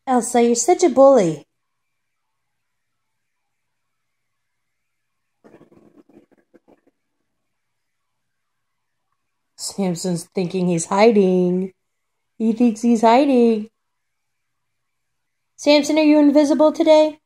Elsa, you're such a bully. Samson's thinking he's hiding. He thinks he's hiding. Samson, are you invisible today?